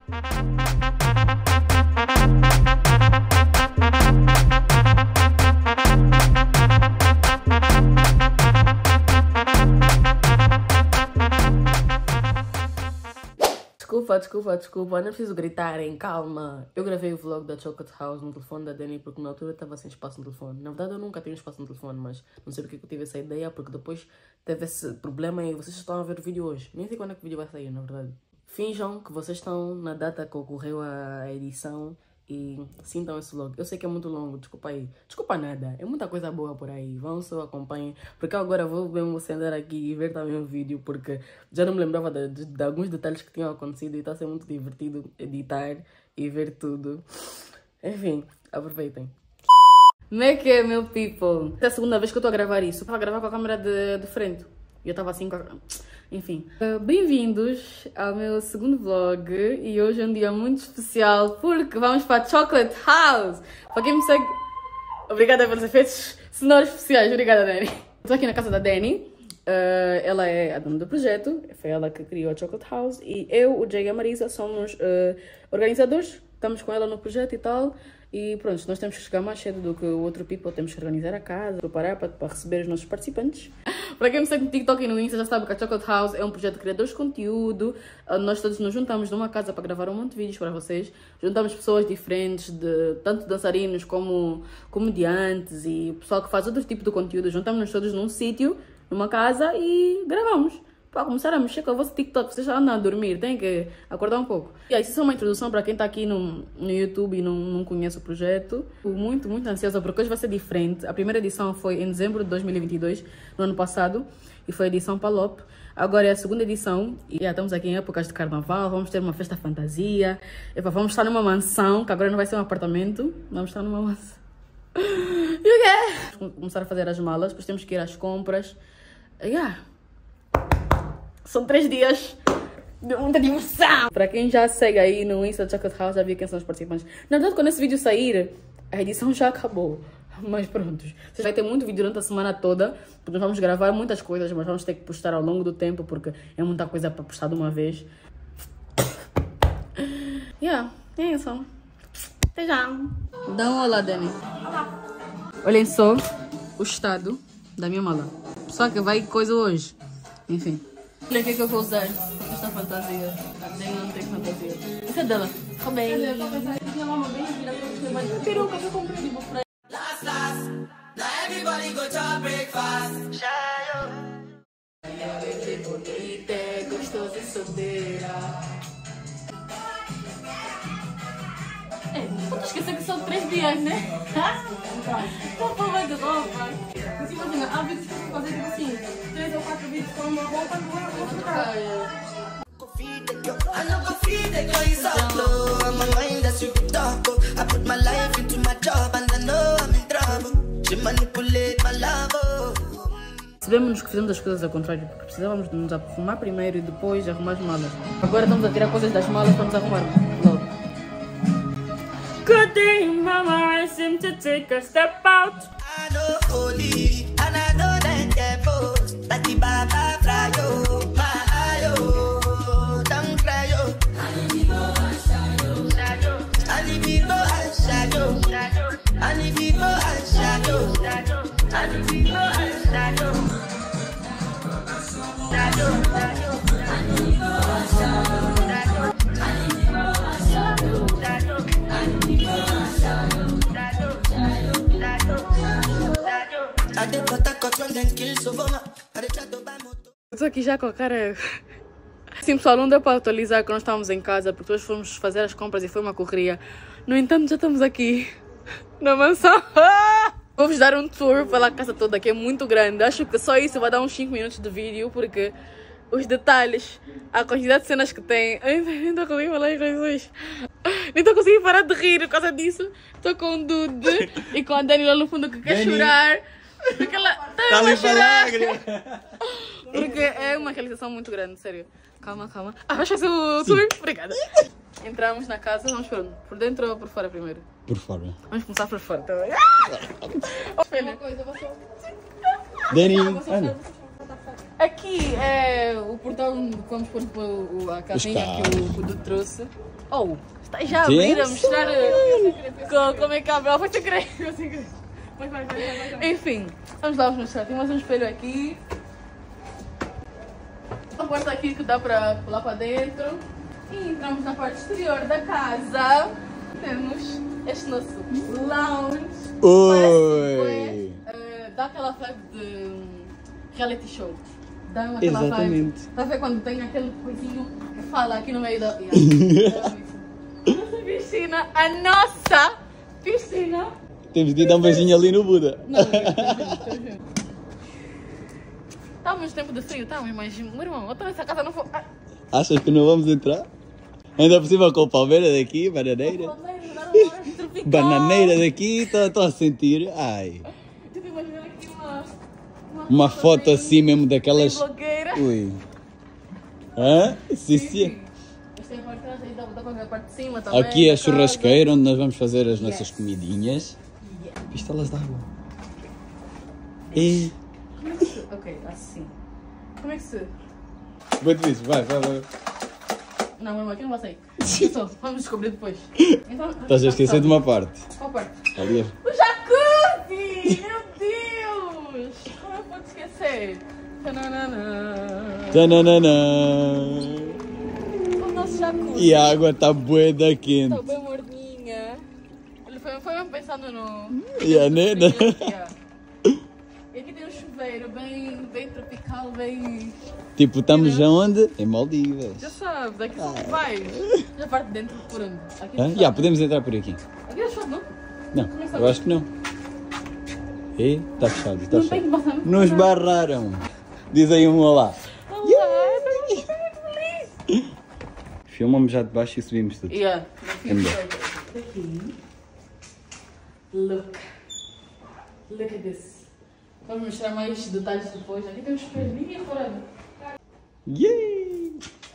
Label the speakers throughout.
Speaker 1: Desculpa, não preciso gritarem, calma. Eu gravei o vlog da Chocolate House no telefone da Dani porque na altura estava sem espaço no telefone. Na verdade eu nunca tenho espaço no telefone, mas não sei porque eu tive essa ideia, porque depois teve esse problema e vocês estão a ver o vídeo hoje. Nem sei quando é que o vídeo vai sair, na verdade. Finjam que vocês estão na data que ocorreu a edição e sintam esse vlog. Eu sei que é muito longo, desculpa aí. Desculpa nada, é muita coisa boa por aí. Vão só, acompanhem. Porque agora vou mesmo sentar aqui e ver também o vídeo, porque já não me lembrava de alguns detalhes que tinham acontecido e está a ser muito divertido editar e ver tudo. Enfim, aproveitem. Como é que é, meu people? É a segunda vez que eu estou a gravar isso. Eu estava a gravar com a câmera de frente. E eu estava assim com a... Enfim, bem-vindos ao meu segundo vlog e hoje é um dia muito especial porque vamos para a Chocolate House. Para quem me segue, obrigada pelos efeitos sonoros especiais, obrigada Dani. Estou aqui na casa da Dani, ela é a dona do projeto, foi ela que criou a Chocolate House e eu, o Jay e a Marisa somos organizadores, estamos com ela no projeto e tal. E pronto, nós temos que chegar mais cedo do que o outro people, temos que organizar a casa, preparar para receber os nossos participantes. Para quem me segue no TikTok e no Insta já sabe que a Chocolate House é um projeto de criadores de conteúdo. Nós todos nos juntamos numa casa para gravar um monte de vídeos para vocês. Juntamos pessoas diferentes, tanto dançarinos como comediantes e pessoal que faz outro tipo de conteúdo. Juntamos-nos todos num sítio, numa casa e gravamos. Para começar a mexer com o vosso TikTok, vocês já andam a dormir, tem que acordar um pouco. E aí, isso é uma introdução para quem está aqui no YouTube e não conhece o projeto. Estou muito ansiosa porque hoje vai ser diferente. A primeira edição foi em dezembro de 2022, no ano passado, e foi a edição Palop. Agora é a segunda edição e já estamos aqui em épocas de carnaval, vamos ter uma festa fantasia. Vamos estar numa mansão, que agora não vai ser um apartamento, vamos estar numa mansão. E o quê? Vamos começar a fazer as malas, depois temos que ir às compras. São 3 dias de muita diversão. Para quem já segue aí no Insta Chocolate House, já viu quem são os participantes. Na verdade, quando esse vídeo sair, a edição já acabou. Mas pronto, vocês vai ter muito vídeo durante a semana toda, porque nós vamos gravar muitas coisas, mas vamos ter que postar ao longo do tempo, porque é muita coisa para postar de uma vez. É isso. Até já. Dá um olá, Dani. Olhem só o estado da minha mala. Só que vai coisa hoje. Enfim. Olha o que eu vou usar. Esta fantasia. A Dani não tem fantasia. Essa é dela. Como é? Peruca que eu comprei de pra everybody go to breakfast. Bonita, gostosa e solteira. Não te esquecer que são 3 dias, né? Roupa vai de roupa. Você imagina, há vídeos que eu fazer tipo assim, 3 ou 4 vídeos com uma roupa, não é roupa trocar. Percebemos-nos que fizemos as coisas ao contrário, porque precisávamos de nos arrumar primeiro e depois arrumar as malas. Agora estamos a tirar coisas das malas para nos arrumar logo. Good thing mama asked him to take a step out. I know holy and I know that devil that the baba fly yo, my yo, don't cry yo. Alibigo and shadow, alibigo and shadow, alibigo and shadow, alibigo and shadow, alibigo and shadow. Eu tô aqui já com a cara... Sim, pessoal, não deu para atualizar que nós estávamos em casa porque hoje fomos fazer as compras e foi uma correria. No entanto, já estamos aqui na mansão. Vou-vos dar um tour pela casa toda, que é muito grande. Acho que só isso vai dar uns 5 minutos de vídeo porque os detalhes, a quantidade de cenas que tem... Ai, nem estou conseguindo falar em Jesus. Nem estou conseguindo parar de rir por causa disso. Estou com o Dude e com a Dani lá no fundo que quer chorar. Porque ela tá ali chorar. Porque é uma realização muito grande, sério. Calma. Vai fazer o tour? Obrigada. Entramos na casa, vamos por dentro ou por fora primeiro?
Speaker 2: Por fora.
Speaker 1: Vamos começar por fora também. Uma coisa, você...
Speaker 2: Dani, olha.
Speaker 1: Aqui é o portão onde vamos pôr a casinha que o Dudu trouxe. Oh, está já a abrir, a mostrar como é que abre. Vai ter creio. Vai. Enfim, vamos lá mostrar. Tem mais um espelho aqui. Uma porta aqui que dá para pular para dentro. E entramos na parte exterior da casa. Temos este nosso lounge.
Speaker 2: Oi!
Speaker 1: Dá aquela vibe de reality show. Dá aquela vibe. Tá a ver quando tem aquele coisinho que fala aqui no meio da... Nossa piscina, a nossa piscina.
Speaker 2: Temos de dar um beijinho ali no Buda.
Speaker 1: Não, estamos no tempo de frio, estamos, mas meu irmão, eu tô nessa casa, não vou...
Speaker 2: Achas que não vamos entrar? Ainda por cima com a palmeira daqui, bananeira. Bananeira daqui, estou a sentir. Ai.
Speaker 1: Tipo, imagina aqui
Speaker 2: uma foto assim mesmo daquelas.
Speaker 1: Blogueira.
Speaker 2: Ui. Hã? Sim.
Speaker 1: Esta é a parte de trás, aí dá para ver a parte de cima também.
Speaker 2: Aqui é a churrasqueira onde nós vamos fazer as nossas comidinhas. Pistolas de água. E.
Speaker 1: Ok, assim. Como é que se.
Speaker 2: Muito isso, vai.
Speaker 1: Não, meu irmão, aqui não vai sair. Só, vamos descobrir depois. Então,
Speaker 2: Estás a esquecer de uma parte.
Speaker 1: Qual parte?
Speaker 2: Ali.
Speaker 1: O jacuzzi! Meu Deus! Como eu posso esquecer?
Speaker 2: Tananana.
Speaker 1: O nosso jacuzzi.
Speaker 2: E a água está bué da quente.
Speaker 1: Está bem morninha. Ele foi mesmo pensando no...
Speaker 2: E a nena.
Speaker 1: E aqui tem um chuveiro bem tropical, bem...
Speaker 2: Tipo, estamos aonde? Em Maldivas.
Speaker 1: Já sabes, aqui só vai. Já parte de dentro por onde? Aqui
Speaker 2: Ah, já, podemos entrar por aqui.
Speaker 1: Aqui é chave, não?
Speaker 2: Não, eu acho que não. E está fechado, está
Speaker 1: Não tem que
Speaker 2: fechado.
Speaker 1: passar.
Speaker 2: Nos barraram. Diz aí um olá.
Speaker 1: Olá, estou muito feliz.
Speaker 2: Filmamos já de baixo e subimos tudo.
Speaker 1: Yeah.
Speaker 2: É melhor.
Speaker 1: Aqui. Look at this. Vamos mostrar mais detalhes depois. Aqui tem um espelho, ninguém fora.
Speaker 2: Yay!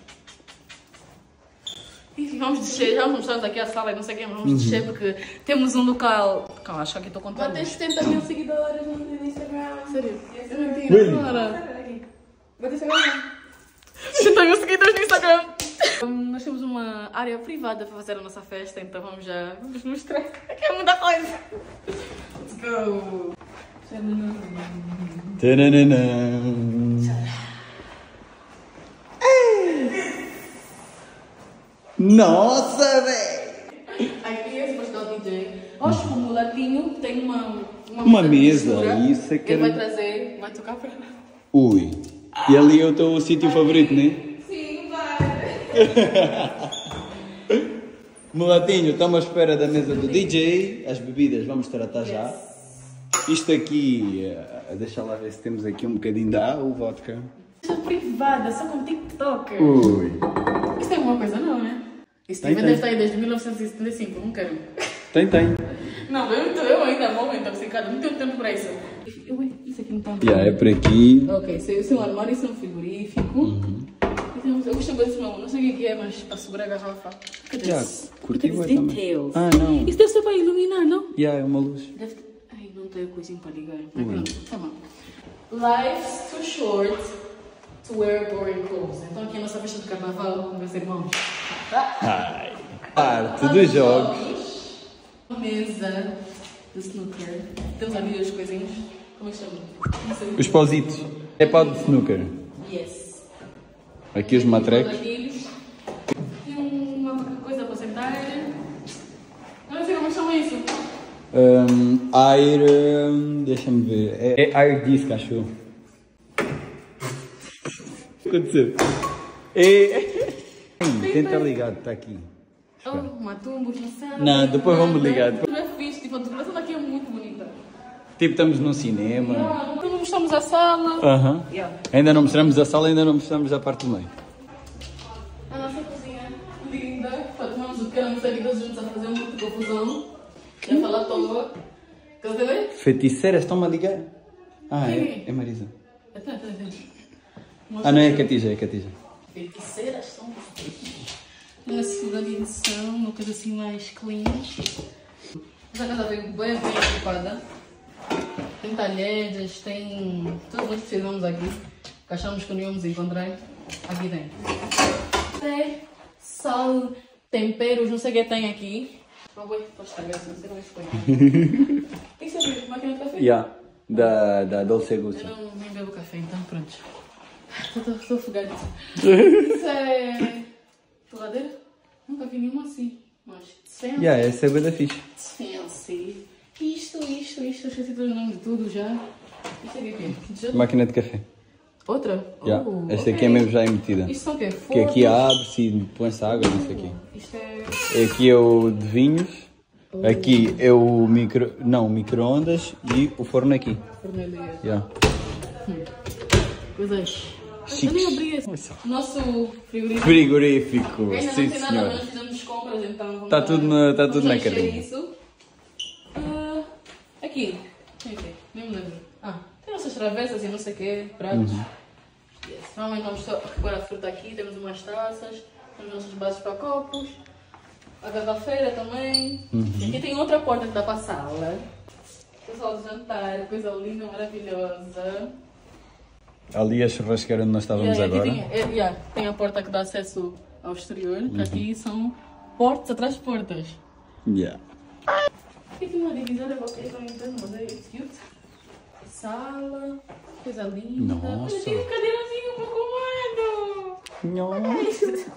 Speaker 1: E vamos descer, já vamos mostrar aqui a sala e não sei o que, vamos descer porque temos um local. Calma, acho que aqui estou contando. Vai ter 70 mil seguidores no Instagram. Sério? É mentira, cara. Vai ter 70 mil seguidores no Instagram. Nós temos uma área privada para fazer a nossa festa, então vamos mostrar. Aqui é muita coisa. Let's go!
Speaker 2: Tananana. Nossa, velho!
Speaker 1: Aqui é esse pastel DJ. Acho que o mulatinho tem
Speaker 2: Uma mesa, isso é que
Speaker 1: ele
Speaker 2: era...
Speaker 1: vai trazer, vai tocar para lá.
Speaker 2: Ui! E ali é o teu sítio favorito, não é?
Speaker 1: Sim, vai!
Speaker 2: Mulatinho, estamos à espera da mesa do DJ. As bebidas vamos tratar já. Isto aqui, deixa lá ver se temos aqui um bocadinho o vodka.
Speaker 1: Isto é privada, só com TikTok.
Speaker 2: Ui!
Speaker 1: Isso tem alguma coisa não, né? Isso deve estar aí desde 1975, não quero.
Speaker 2: Tem.
Speaker 1: Não, eu ainda vou intoxicada, não tenho tempo para isso. Isso aqui não está
Speaker 2: Já, é por aqui.
Speaker 1: Ok, isso é um armário, isso é um frigorífico. Eu gostei muito desse meu, não sei o que é, mas para segurar a garrafa.
Speaker 2: Já, curtiu
Speaker 1: também.
Speaker 2: details. Ah, não.
Speaker 1: Isso deve ser para iluminar, não?
Speaker 2: Já, é uma luz.
Speaker 1: Ai, não tenho coisinha para ligar. Mas pronto, tá bom. Life's too short to wear boring clothes. Então aqui a nossa festa de carnaval, meus irmãos.
Speaker 2: Ai, parte dos jogos.
Speaker 1: Mesa de snooker. Temos ali as coisinhas. Como é que chama?
Speaker 2: Os pausitos. É pau de snooker.
Speaker 1: Yes.
Speaker 2: Aqui os matrecos.
Speaker 1: Tem uma coisa para sentar. Eu não sei como chama isso.
Speaker 2: Deixa-me ver. É air disc, acho eu. O que aconteceu? Tenta ligar, está aqui.
Speaker 1: Oh, matumbos na sala.
Speaker 2: Não, depois vamos ligar.
Speaker 1: Não é fixe, tipo, a decoração daqui é muito bonita.
Speaker 2: Tipo, estamos num cinema.
Speaker 1: Então mostramos a sala.
Speaker 2: Aham. Ainda não mostramos a sala, ainda não mostramos a parte do meio.
Speaker 1: A nossa cozinha linda. Tomamos o pequeno almoço juntos a fazer muita confusão. Já falar à toa. Quer ver?
Speaker 2: Feiticeiras, estão-me a ligar? Ah,
Speaker 1: Quem?
Speaker 2: é Marisa.
Speaker 1: Até.
Speaker 2: Ah, não é Catija, é Catija.
Speaker 1: Feiticeiras são vocês. Na segunda edição, uma coisa assim mais clean. Essa casa veio bem equipada. Tem talheres, tem tudo o que precisamos aqui. que achamos que não íamos encontrar aqui dentro. Sal, temperos, não sei o que tem aqui. Oh, ui, pode estragar isso, não sei como é que foi. Isso é máquina de café?
Speaker 2: Yeah, da Dolce Gusto.
Speaker 1: Eu não nem bebo café, então pronto. Estou afogada. Isso é... Torradeira? Nunca vi nenhuma assim. Mas fancy.
Speaker 2: Yeah, essa é bué da fixe.
Speaker 1: Fancy. Isto, esqueci o nome de tudo já. Isto aqui é o quê?
Speaker 2: Máquina de café.
Speaker 1: Outra?
Speaker 2: Yeah.
Speaker 1: Oh,
Speaker 2: Esta
Speaker 1: ok.
Speaker 2: aqui é mesmo já emitida.
Speaker 1: Isto são o quê?
Speaker 2: Que aqui abre-se e põe-se água, não sei o quê.
Speaker 1: Isto é...
Speaker 2: Aqui é o de vinhos. Aqui é o micro-ondas e o forno aqui.
Speaker 1: Fornalha.
Speaker 2: Yeah.
Speaker 1: Coisas.
Speaker 2: Chiques.
Speaker 1: Eu nem abri esse. Nosso frigorífico.
Speaker 2: Frigorífico,
Speaker 1: Ainda não
Speaker 2: sim
Speaker 1: tem nada,
Speaker 2: senhor.
Speaker 1: mas fizemos compras, então...
Speaker 2: Está tudo na
Speaker 1: encher
Speaker 2: carrinha.
Speaker 1: Isso. Aqui. Nem me lembro. Tem nossas travessas e não sei o quê, pratos. Yes. Normalmente vamos só recuperar a fruta aqui, temos umas taças, temos nossas bases para copos, a garrafeira também. E aqui tem outra porta que dá para a sala. Pessoal de jantar, coisa linda, maravilhosa.
Speaker 2: Ali a churrasqueira onde nós estávamos
Speaker 1: Aqui
Speaker 2: agora.
Speaker 1: tem a porta que dá acesso ao exterior, que aqui são portas atrás de portas.
Speaker 2: Yeah.
Speaker 1: Aqui uma divisória qualquer, não entendo, mas é cute. Sala, coisa linda.
Speaker 2: Nossa.
Speaker 1: Olha, tem um cadeirazinho para comando.
Speaker 2: Nossa.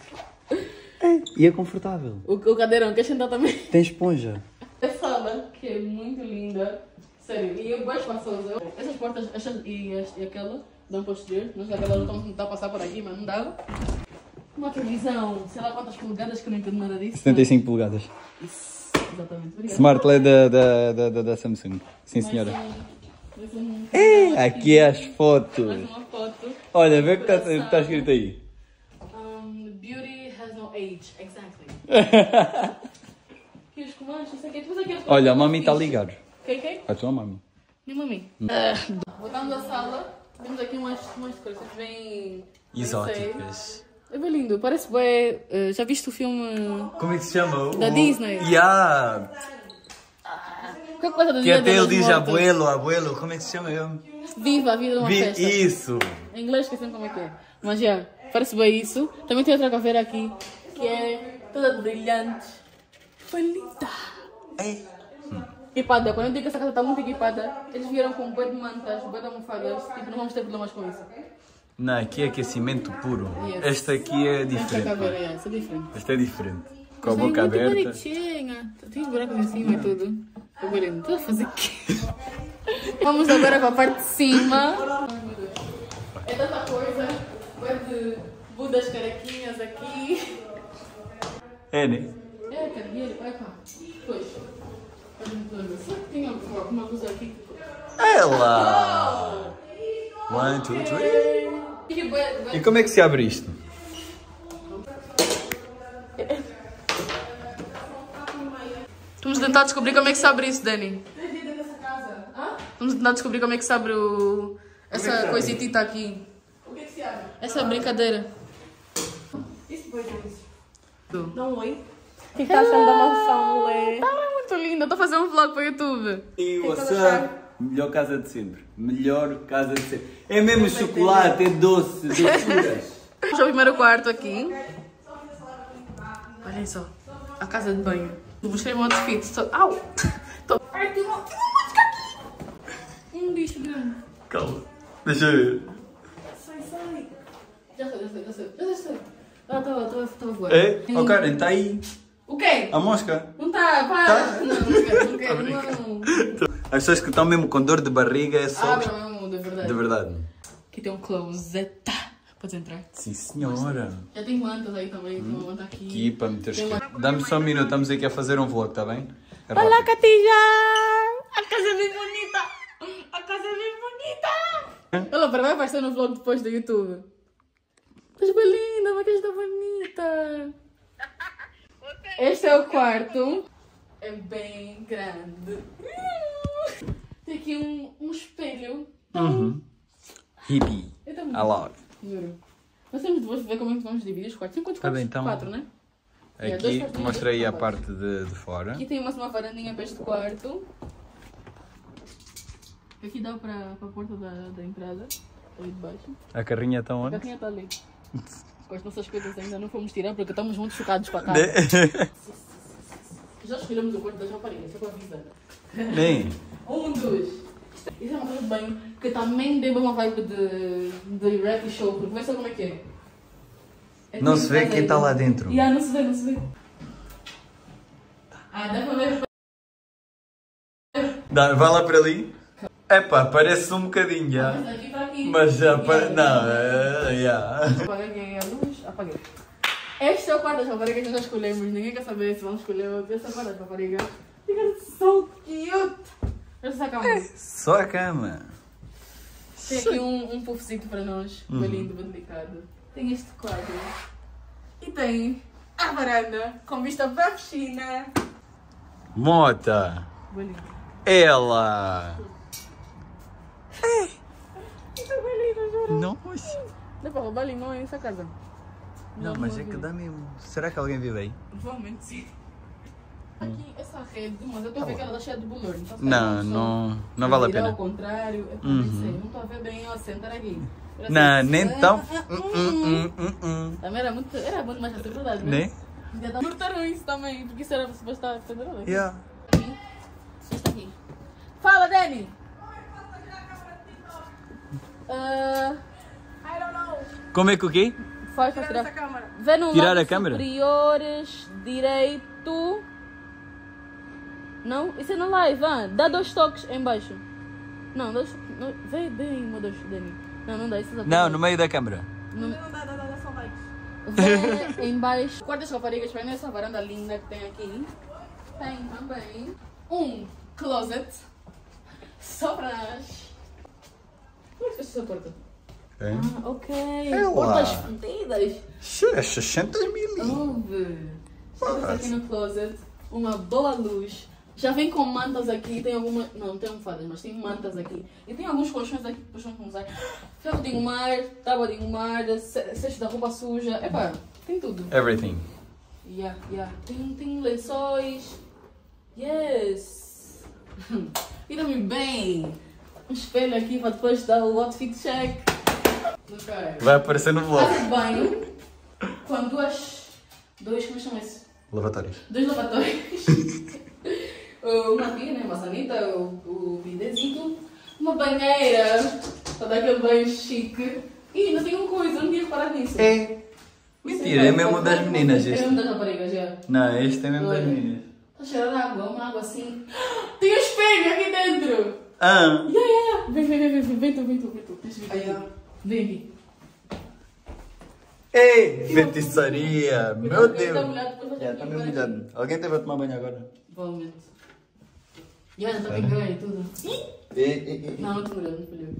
Speaker 2: E é confortável.
Speaker 1: O cadeirão, quer sentar também?
Speaker 2: Tem esponja.
Speaker 1: A sala, que é muito linda. Sério, e eu gosto espaçosa. Essas portas, e aquela, dão para o exterior. Não sei, aquela não está a passar por aqui, mas não dava. Uma televisão, sei lá quantas polegadas, que eu não entendo nada disso.
Speaker 2: 75 polegadas.
Speaker 1: Isso, exatamente. Obrigada.
Speaker 2: Smart LED da Samsung. Sim, senhora.
Speaker 1: Mais um
Speaker 2: Aqui é as fotos.
Speaker 1: mais uma foto.
Speaker 2: Olha, vê o que está escrito aí.
Speaker 1: Beauty has no age, exactly. Aqui os comandos, não sei o que. Depois aqui as
Speaker 2: Olha, a
Speaker 1: coisas
Speaker 2: mami está a
Speaker 1: fixe.
Speaker 2: ligar.
Speaker 1: Quem?
Speaker 2: A tua mami.
Speaker 1: Minha mami. Voltamos à sala. Temos aqui umas decorações bem...
Speaker 2: Exóticas.
Speaker 1: É bem lindo, parece bem... já viste o filme
Speaker 2: Como é que se chama?
Speaker 1: da Disney?
Speaker 2: Yeah.
Speaker 1: Qual coisa do
Speaker 2: Que
Speaker 1: Dia
Speaker 2: até
Speaker 1: de los
Speaker 2: ele diz
Speaker 1: Mortos?
Speaker 2: abuelo. Como é que se chama ele?
Speaker 1: Viva a vida de uma festa.
Speaker 2: Isso.
Speaker 1: Em inglês esqueci como é que é. Mas já, parece bem isso. Também tem outra caveira aqui, que é toda brilhante. Foi linda. Equipada, quando eu digo que essa casa está muito equipada, eles vieram com um boi de mantas, um boi de almofadas, tipo, não vamos ter problemas com isso.
Speaker 2: Não, aqui é aquecimento puro.
Speaker 1: Yes.
Speaker 2: Esta aqui é
Speaker 1: Esta
Speaker 2: diferente.
Speaker 1: caveira, essa é diferente.
Speaker 2: Esta é diferente. Com a
Speaker 1: Mas é
Speaker 2: boca
Speaker 1: muito
Speaker 2: aberta.
Speaker 1: bonitinha. Tem os buracos em cima e tudo. Tô bonito. Tudo a fazer o quê? Vamos agora para a parte de cima. Ai, meu Deus. É tanta coisa. Coisa de Budas carequinhas aqui.
Speaker 2: É, né?
Speaker 1: É, cargueiro. Olha cá. Pois. Será que tinha alguma coisa aqui?
Speaker 2: Ela! 1, 2, 3. E como é que se abre isto?
Speaker 1: Vamos tentar descobrir como é que se abre isso, Dani. Vamos tentar descobrir como é que se abre essa coisitita aqui. O que é que se abre? Essa brincadeira. Isso foi isso.
Speaker 3: Dá um oi. O que está achando da mansão, Lê?
Speaker 1: Tá muito linda. Estou a fazer um vlog para o YouTube.
Speaker 2: E WhatsApp, melhor casa de sempre. Melhor casa de sempre. É mesmo chocolate, é doce, doçuras.
Speaker 1: Vamos ao primeiro quarto aqui. Olhem só. A casa de banho. Vou mostrar o outfit. Au! Ai, tem uma música aqui. Um bicho grande.
Speaker 2: Calma. Deixa eu ver.
Speaker 1: Sai. Já sei. Estava voando.
Speaker 2: É? Oh, Karen, está aí.
Speaker 1: O quê?
Speaker 2: A mosca.
Speaker 1: Não está, para. Não quero. Não.
Speaker 2: As pessoas que estão mesmo com dor de barriga é só...
Speaker 1: Não, de verdade.
Speaker 2: De verdade.
Speaker 1: Aqui tem um closet. Podes entrar.
Speaker 2: Sim, senhora.
Speaker 1: Já tem mantas aí também. Tem uma manta aqui.
Speaker 2: Aqui para meter
Speaker 1: Tem uma-
Speaker 2: Dá-me só um minuto, estamos aqui a fazer um vlog, está bem? É
Speaker 1: Olá,
Speaker 2: rápido.
Speaker 1: Catija! A casa é bem bonita! A casa é bem bonita! Ela vai aparecer no vlog depois do YouTube. Estás bem linda, a maquiagem está bonita! Este é o quarto. É bem grande. Tem aqui um espelho.
Speaker 2: Hippie.
Speaker 1: É tão bonito.
Speaker 2: I love.
Speaker 1: Juro. Nós temos de ver como é que vamos dividir os quartos. Tem quantos
Speaker 2: Tá
Speaker 1: quartos?
Speaker 2: bem, então.
Speaker 1: 4, né? dois
Speaker 2: Aqui,
Speaker 1: quartinhos,
Speaker 2: mostra aí
Speaker 1: dois
Speaker 2: a
Speaker 1: quartos.
Speaker 2: parte de fora.
Speaker 1: Aqui tem uma varandinha para este quarto. Aqui dá para a porta da entrada. Ali de baixo.
Speaker 2: A carrinha está
Speaker 1: A
Speaker 2: onde?
Speaker 1: carrinha está ali. Com as nossas coisas ainda não fomos tirar porque estamos muito chocados com a casa. Já escolhemos o quarto das raparigas, só para avisar.
Speaker 2: Nem.
Speaker 1: 1, 2. Isso é uma coisa bem que também deu uma vibe de reality show, porque vai saber como é que é.
Speaker 2: Não se vê quem está lá dentro.
Speaker 1: Não se vê, não se vê. Dá para ver.
Speaker 2: Vai lá para ali. Epá, parece um bocadinho já.
Speaker 1: Mas daqui para aqui.
Speaker 2: Mas já para. Não, já.
Speaker 1: Apaguei a luz, apaguei. Este é o quarto das raparigas que nós já escolhemos. Ninguém quer saber se vamos escolher outro. Este é o quarto das raparigas. Fica so cute. Esta é a cama.
Speaker 2: Só a cama.
Speaker 1: Tem aqui um puffzito para nós. Bem lindo, bem delicado. Tem este quadro. E tem a varanda com vista para a piscina.
Speaker 2: Mota.
Speaker 1: Bem lindo.
Speaker 2: Ela.
Speaker 1: Isso é bem lindo, juro.
Speaker 2: Nossa.
Speaker 1: Dá para roubar limão nessa casa?
Speaker 2: Não, mas é que dá mesmo. Será que alguém vive aí?
Speaker 1: Provavelmente sim. Aqui, essa rede, mas eu estou a ver que ela está cheia de bolor.
Speaker 2: Não vale a
Speaker 1: Virar
Speaker 2: pena.
Speaker 1: ao contrário, é não sei, não estou a ver bem, ó, sentar aqui.
Speaker 2: Não, nem tão.
Speaker 1: Também era muito mais fácil, verdade, né?
Speaker 2: Nem?
Speaker 1: Cortaram isso também, porque isso era suposto estar pendurado aqui.
Speaker 2: Yeah.
Speaker 1: Está aqui. Fala, Dani!
Speaker 3: I don't know.
Speaker 2: Como é que o quê?
Speaker 1: Faz para
Speaker 3: Tirar essa
Speaker 1: tirar.
Speaker 3: câmera.
Speaker 1: Vê no
Speaker 2: Tirar
Speaker 1: lado
Speaker 2: a câmera?
Speaker 1: superiores, direito. Não? Isso é na live, dá 2 toques em baixo. Não, vê bem, meu Deus, Dani. Não dá, isso é
Speaker 2: Não, no meio da câmera.
Speaker 3: Não dá só likes.
Speaker 1: Vê em baixo. Quarto das raparigas, vai nessa varanda linda que tem aqui. Tem também um closet. Só para nós. Como é que fecha essa porta? Ok.
Speaker 2: Ela.
Speaker 1: Portas escondidas.
Speaker 2: É 600 mil.
Speaker 1: Ouve. Estamos aqui no closet. Uma boa luz. Já vem com mantas aqui. Tem algumas. Não tem almofadas, mas tem mantas aqui. E tem alguns colchões aqui que depois vamos usar. Ferro de engomar, tábua de engomar, cesto da roupa suja. Epá, tem tudo.
Speaker 2: Everything.
Speaker 1: Yeah. Tem lençóis. Yes. E também bem. Um espelho aqui para depois dar o outfit check. Ok.
Speaker 2: Vai aparecer no vlog.
Speaker 1: Casa de banho. Com dois, como chama isso?
Speaker 2: Lavatórios.
Speaker 1: 2 lavatórios. Uma pia, né? Uma sanita, o bidezito. Uma banheira. Para dar aquele banho chique. E ainda tem uma coisa, não tinha reparado nisso.
Speaker 2: É. Mentira, é mesmo das meninas
Speaker 1: É
Speaker 2: este.
Speaker 1: mesmo das raparigas, já.
Speaker 2: Não, este é mesmo das
Speaker 1: Olha.
Speaker 2: meninas.
Speaker 1: Está a cheirar água, uma água assim. Tem um espelho aqui dentro!
Speaker 2: Ah.
Speaker 1: Yeah. Vem tu. Tens de vir aqui. Vem aqui.
Speaker 2: Ei, feitiçaria. Meu Deus.
Speaker 1: Está molhado, depois vai ter
Speaker 2: Já,
Speaker 1: que
Speaker 2: está
Speaker 1: ir
Speaker 2: mesmo
Speaker 1: para
Speaker 2: molhado. Alguém teve a tomar banho agora?
Speaker 1: Provavelmente. Já está bem ganho e tudo. Não estou molhado, não molhou.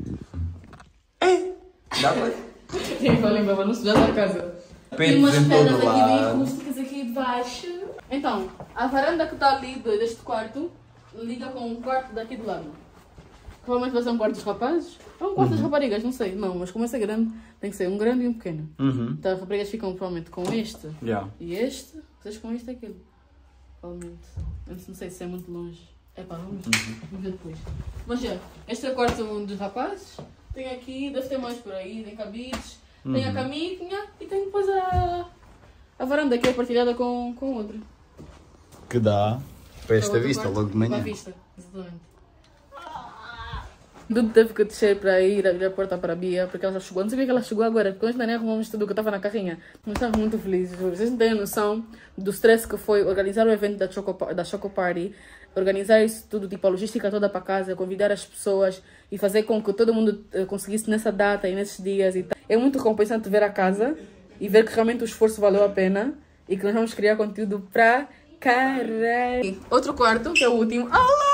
Speaker 2: Dá para.
Speaker 1: Tem que limpar para não sujar a casa. Tem
Speaker 2: Peitos
Speaker 1: umas
Speaker 2: em
Speaker 1: pedras
Speaker 2: todo
Speaker 1: aqui bem
Speaker 2: lado.
Speaker 1: rústicas aqui de baixo. Então, a varanda que está ali deste quarto liga com um quarto daqui do lado. Provavelmente vai ser um quarto dos rapazes. Ou um quarto das raparigas, não sei. Não, mas como esse é grande, tem que ser um grande e um pequeno. Então as raparigas ficam provavelmente com este
Speaker 2: Yeah.
Speaker 1: e este, vocês com este e aquele. Provavelmente. Eu não sei se é muito longe. É pá, vamos ver depois. Mas já, este é o quarto dos rapazes. Tem aqui, deve ter mais por aí, tem cabides, tem a caminha e tem depois a varanda que é partilhada com outra.
Speaker 2: Que dá para esta
Speaker 1: Outro
Speaker 2: vista
Speaker 1: quarto,
Speaker 2: logo de
Speaker 1: Para a
Speaker 2: manhã.
Speaker 1: vista, exatamente. Dudu teve que descer para ir abrir a porta para a Bia, porque ela já chegou. Não sabia que ela chegou agora, porque hoje nem arrumamos tudo que estava na carrinha. Nós estamos muito felizes. Vocês não têm noção do stress que foi organizar o evento da Choco Party, organizar isso tudo, tipo a logística toda para casa, convidar as pessoas e fazer com que todo mundo conseguisse nessa data e nesses dias e tal. É muito recompensante ver a casa e ver que realmente o esforço valeu a pena e que nós vamos criar conteúdo pra caralho. Outro quarto, que é o último. Olá!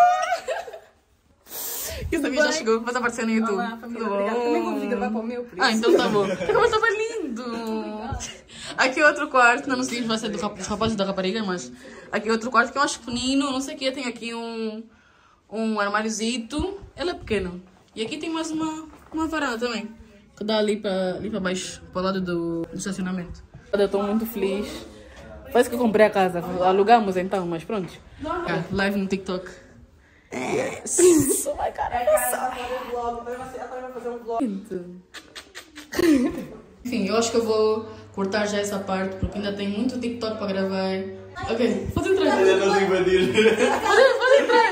Speaker 1: E a já chegou, vai aparecer no YouTube.
Speaker 3: Olá, família,
Speaker 1: Tudo
Speaker 3: obrigada.
Speaker 1: bom?
Speaker 3: Também vou gravar para o meu, por isso.
Speaker 1: Então tá bom. Mas tá bem lindo. Aqui é outro quarto, não sei se vai ser dos rapazes e da rapariga, mas aqui é outro quarto que eu acho pequenino, não sei o que, tem aqui um armáriozito, ele é pequeno. E aqui tem mais uma varanda também, que dá ali para baixo, para o lado do estacionamento. Eu estou muito feliz. Parece que eu comprei a casa, alugamos então, mas pronto. Live no TikTok. Yes! Oh my God, enfim, eu acho que eu vou cortar já essa parte porque ainda tem muito TikTok para gravar. Ok, pode entrar.
Speaker 2: Ainda não te invadir.
Speaker 1: Pode entrar.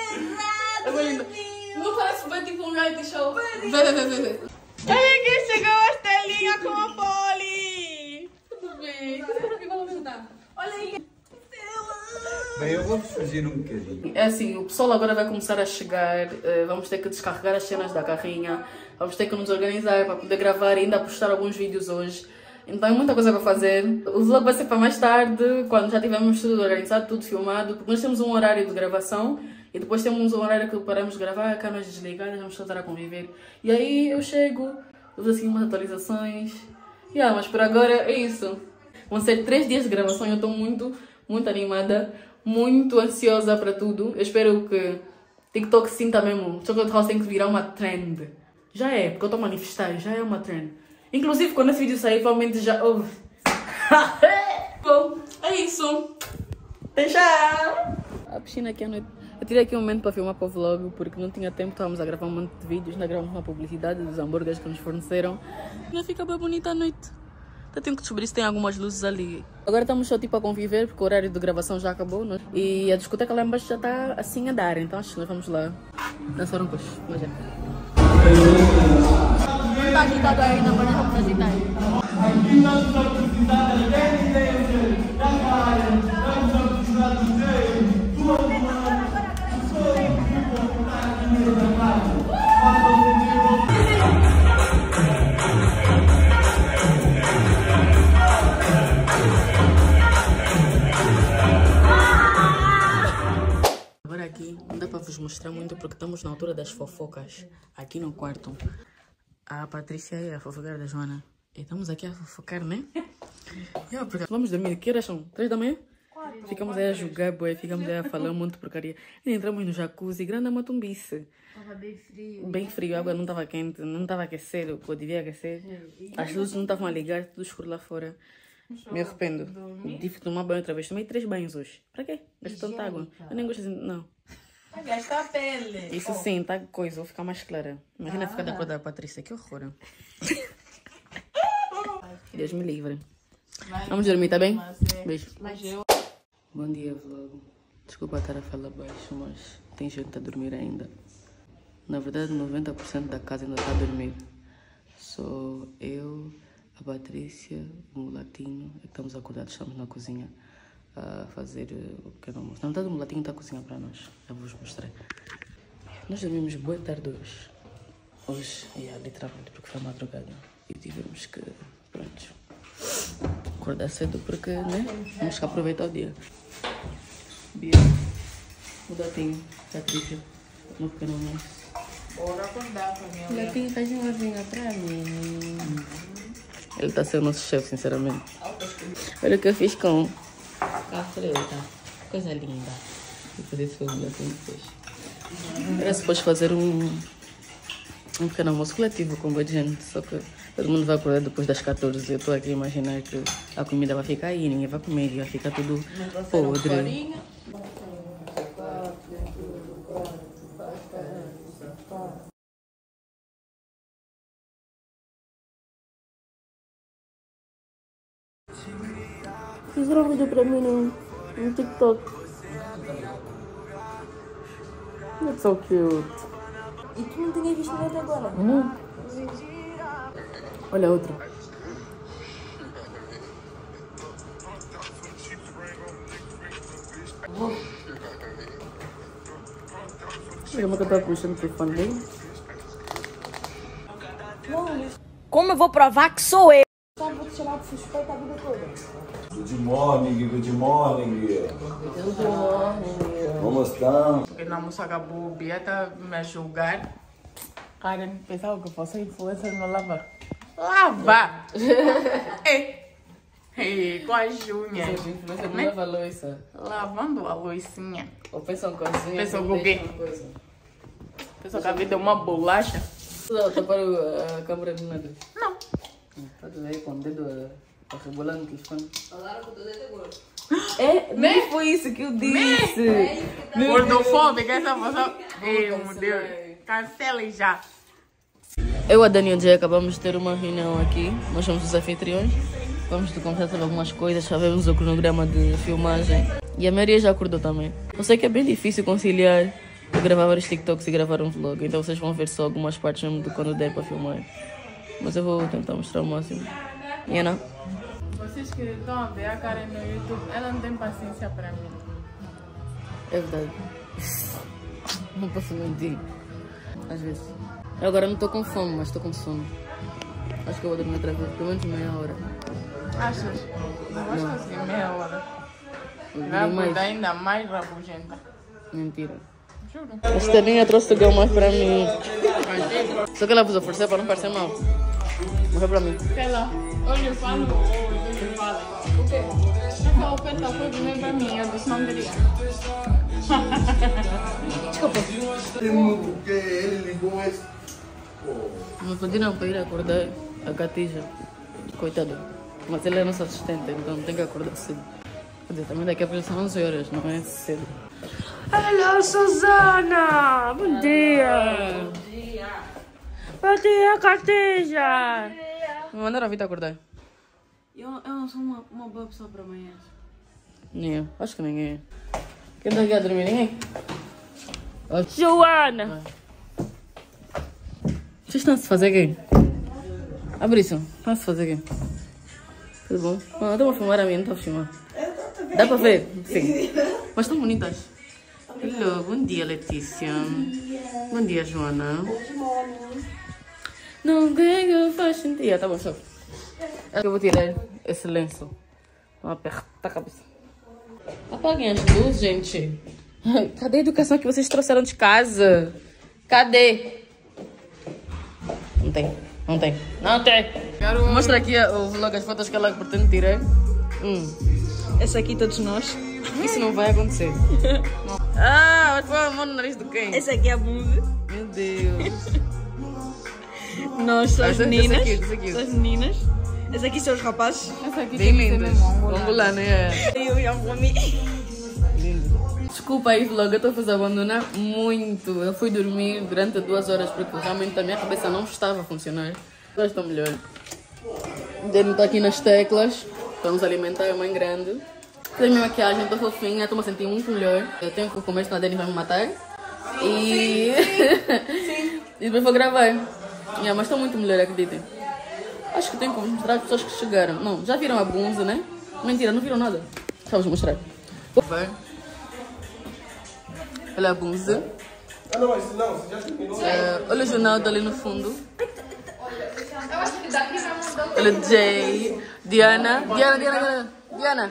Speaker 1: Não parece bem tipo um reality show. Vê.
Speaker 3: Olha quem chegou a Estelinha com a Poli!
Speaker 1: Tudo bem. Olha aí.
Speaker 2: Bem, eu vou fugir um bocadinho.
Speaker 1: É assim, o pessoal agora vai começar a chegar, vamos ter que descarregar as cenas da carrinha, vamos ter que nos organizar para poder gravar e ainda postar alguns vídeos hoje. Então é muita coisa para fazer. O vlog vai ser para mais tarde, quando já tivermos tudo organizado, tudo filmado, porque nós temos um horário de gravação e depois temos um horário que paramos de gravar, câmeras desligadas, vamos voltar a conviver. E aí eu chego, uso assim umas atualizações. Mas por agora é isso. Vão ser 3 dias de gravação e eu estou muito animada, muito ansiosa para tudo. Eu espero que TikTok sinta mesmo. Chocolate House tem que virar uma trend. Já é, porque eu estou a manifestar, já é uma trend. Inclusive, quando esse vídeo sair, provavelmente já houve. Bom, é isso. Até já! A piscina aqui à noite. Eu tirei aqui um momento para filmar para o vlog, porque não tinha tempo, estávamos a gravar um monte de vídeos, ainda gravamos uma publicidade dos hambúrgueres que nos forneceram. Já fica bem bonita à noite. Eu tenho que descobrir se tem algumas luzes ali. Agora estamos só tipo a conviver, porque o horário de gravação já acabou, né? E a discoteca lá embaixo já está assim a dar, então acho que nós vamos lá dançar um pouco. Mas é. Não está agitado ainda, mas já vamos agitar. Agora aqui não dá para vos mostrar muito porque estamos na altura das fofocas aqui no quarto. A Patrícia é a fofoqueira da Joana. E estamos aqui a fofocar, né? Vamos dormir. Que horas são? 3 da manhã? Ficamos aí a jogar, boy. Ficamos aí a falar um monte de porcaria. E entramos no jacuzzi. Grande matumbice.
Speaker 3: Estava bem frio.
Speaker 1: Bem frio. A água não estava quente. Não estava a aquecer. O que eu devia aquecer. As luzes não estavam a ligar. Tudo escuro lá fora. Me arrependo. Tive que tomar banho outra vez. Tomei 3 banhos hoje. Para quê? Gastei tanta água. Eu nem gosto assim. Não.
Speaker 3: Gasta a pele.
Speaker 1: Isso sim, tá coisa. Vou ficar mais clara. Imagina ficar da cor da Patrícia. Que horror. Deus me livre. Vamos dormir, tá bem? Beijo. Bom dia, vlog. Desculpa estar a falar baixo, mas tem gente a dormir ainda. Na verdade, 90% da casa ainda está a dormir. Só eu, a Patrícia, o mulatinho, é que estamos acordados, estamos na cozinha a fazer o pequeno almoço. Na verdade, o mulatinho está a cozinhar para nós. Já vou-vos mostrar. Nós dormimos boa tarde hoje. Hoje, literalmente, porque foi madrugada. E tivemos que, pronto, acordar cedo porque, né? Vamos aproveitar o dia. Bia, o Datinho, Patrícia, no pequeno almoço.
Speaker 3: Bora acordar para minha
Speaker 1: O Datinho faz uma vinha para mim. Ele está sendo nosso chefe, sinceramente. Olha o que eu fiz com a freta. Coisa linda. Vou fazer isso assim depois. Era suposto fazer um pequeno almoço coletivo com boa gente, só que todo mundo vai acordar depois das 14. Eu estou aqui a imaginar que a comida vai ficar aí, ninguém vai comer, vai ficar tudo podre. Fizeram um vídeo para mim no TikTok. It's so cute.
Speaker 3: E tu não tinha visto nada até agora?
Speaker 1: Não. Olha outra. Olha como é que eu estava mexendo no telefone dele.
Speaker 3: Como eu vou provar que sou eu? Só vou te chamar de suspeita a vida toda.
Speaker 2: Good morning, good morning. Como estão?
Speaker 3: Porque na moça acabou, Bia tá me julgar. Karen pensava que fosse influencer no lavar. Lavar! Com as unhas.
Speaker 1: Você não lava a louça.
Speaker 3: Lavando a loucinha.
Speaker 1: Ou pensam coisinha.
Speaker 3: Pensam que o quê? Pensam que a vida é uma bolacha.
Speaker 1: Não, tapar a câmera do nada.
Speaker 3: Não.
Speaker 1: Pode ver com o dedo a rebolando no telefone.
Speaker 3: Falaram que o teu dedo é gordo.
Speaker 1: É, nem foi isso que eu disse.
Speaker 3: Gordofóbica, essa pessoa. Meu Deus. Cancelem já.
Speaker 1: Eu e a Dani e o Jay acabamos de ter uma reunião aqui. Nós somos os anfitriões. Vamos conversar sobre algumas coisas, sabemos o cronograma de filmagem. E a Maria já acordou também. Eu sei que é bem difícil conciliar eu gravar vários TikToks e gravar um vlog. Então vocês vão ver só algumas partes mesmo de quando der para filmar. Mas eu vou tentar mostrar o máximo. E Ana?
Speaker 3: Vocês que estão a ver a Karen no YouTube, ela não tem paciência para mim.
Speaker 1: É verdade. Não posso mentir. Às vezes. Eu agora não estou com fome, mas estou com sono. Acho que eu vou dormir outra vez, pelo menos meia hora.
Speaker 3: Achas? Não vais conseguir meia hora.
Speaker 1: Vai
Speaker 3: Vai dar ainda mais rabugenta.
Speaker 1: Mentira.
Speaker 3: Juro.
Speaker 1: A Estelinha trouxe o gel mais para mim. Só que ela vos oferecer para não parecer mal. Não foi para mim.
Speaker 3: Ela, olha, eu falo, eu falo. O quê? Essa oferta foi primeiro para mim, eu disse não queria.
Speaker 1: Desculpa.
Speaker 4: Porque ele ligou esse.
Speaker 1: Não pediram para ir acordar a Catija. Coitada. Mas ele é nosso assistente, então tem que acordar cedo. Quer dizer, também daqui a pouco são 11 horas, não é cedo. Hello, Susana! Bom dia! Bom dia! Bom dia, Catija! Me mandaram a Vita acordar.
Speaker 5: Eu não sou uma boa pessoa para amanhã.
Speaker 1: Nem eu. Acho que ninguém é. Quem está aqui a dormir? Ninguém? Oh, Joana! Vocês estão a se fazer quem? Abre isso. Estão a se fazer quem? Tudo bom? Não, estão a filmar a mim, não estou a filmar. Dá para ver? Sim. Mas estão bonitas. Hello, bom dia, Letícia. Bom dia, Joana. Não ganho faz sentido. Tá bom, só. Acho que eu vou tirar esse lenço. Vou apertar a cabeça. Apaguem as luzes, gente. Cadê a educação que vocês trouxeram de casa? Cadê? Não tem. Não tem. Não tem. Mostra aqui o vlog, as fotos que ela pretende tirar.
Speaker 5: Essa aqui todos nós.
Speaker 1: Isso não vai acontecer. Ah, mas foi a mão no nariz do quem?
Speaker 5: Essa aqui é a Bunzi.
Speaker 1: Meu Deus.
Speaker 5: Nós são as meninas.
Speaker 1: Essa aqui.
Speaker 5: São as meninas. Essa aqui são os rapazes.
Speaker 3: Essa aqui
Speaker 1: Bem
Speaker 3: tem que ser
Speaker 1: lindas.
Speaker 3: mesmo angolano.
Speaker 1: Angolano, é.
Speaker 5: Eu e a Mami.
Speaker 1: Desculpa aí, vlog, eu estou a vos abandonar muito. Eu fui dormir durante 2 horas porque realmente a minha cabeça não estava a funcionar. Agora estou melhor. O Dani está aqui nas teclas. Vamos alimentar a mãe grande. Fiz minha maquiagem, estou fofinha, estou me sentindo muito melhor. Eu tenho que comer, senão a Dani vai me matar. E... Sim. E depois vou gravar. Yeah, mas estou muito melhor, acreditem. Acho que tenho que mostrar as pessoas que chegaram. Não, já viram a Bunza, né? Mentira, não viram nada. Vamos mostrar. Olha a Bunza. Olha o Jonaldo ali no fundo. Olha o Jay. Diana. Diana.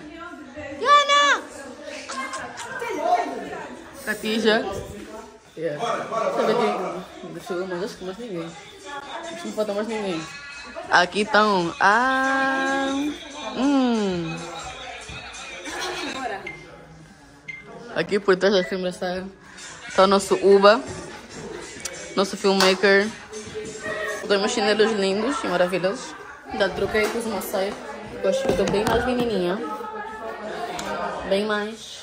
Speaker 1: Catija. Yeah. Deixa eu ver aqui. Deixa eu ver, mas acho que mais ninguém. Acho que não falta mais ninguém. Aqui estão. Aqui por trás das câmeras está o nosso Uba, nosso filmmaker. Dois meus chinelos lindos e maravilhosos. Já troquei, pus uma saia. Eu acho que estou bem mais menininha. Bem mais.